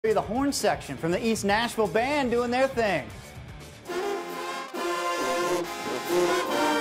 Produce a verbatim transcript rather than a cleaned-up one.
The horn section from the East Nashville band doing their thing.